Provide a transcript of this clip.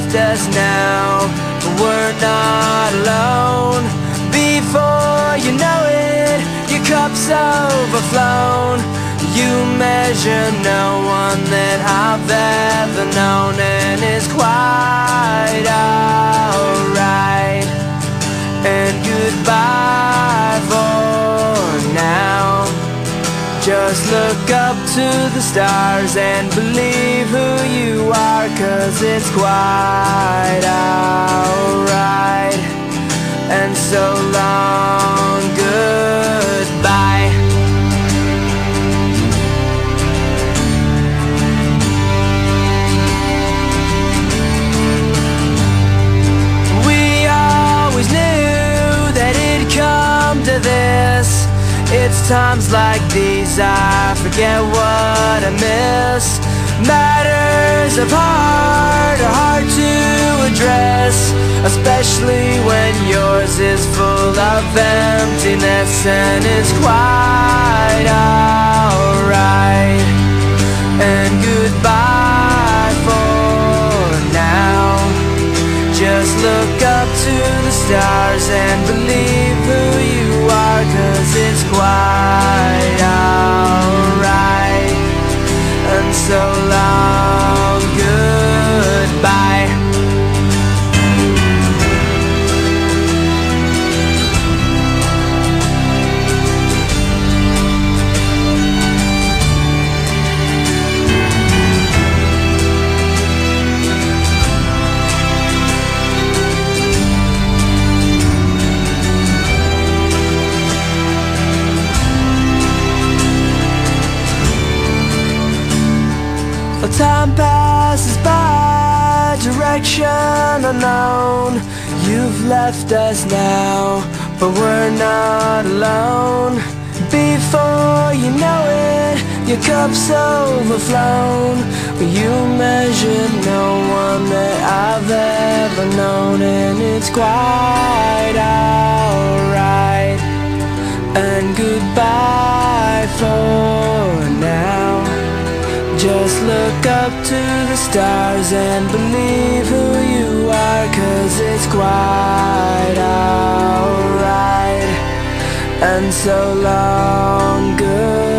left us now, but we're not alone. Before you know it, your cup's overflown. You measure no one that I've ever known, and it's quite alright. And goodbye for now. Just look up to the stars and believe who you are, 'cause it's quite alright. And so long, goodbye. We always knew that it'd come to this. It's times like these I forget what I miss. Matters of heart are hard to address, especially when yours is full of emptiness. And it's quite alright. And goodbye for now. Just look up to the stars and believe who you are, 'cause it's quite alright. And so long, goodbye. Time passes by, direction unknown. You've left us now, but we're not alone. Before you know it, your cup's overflown. You measure no one that I've ever known, and it's quite alright. And goodbye for now. Just look up to the stars and believe who you are, 'cause it's quite alright. And so long, good.